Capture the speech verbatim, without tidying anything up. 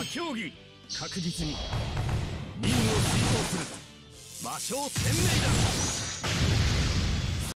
競技確実に任務を遂行する。魔性鮮明だ。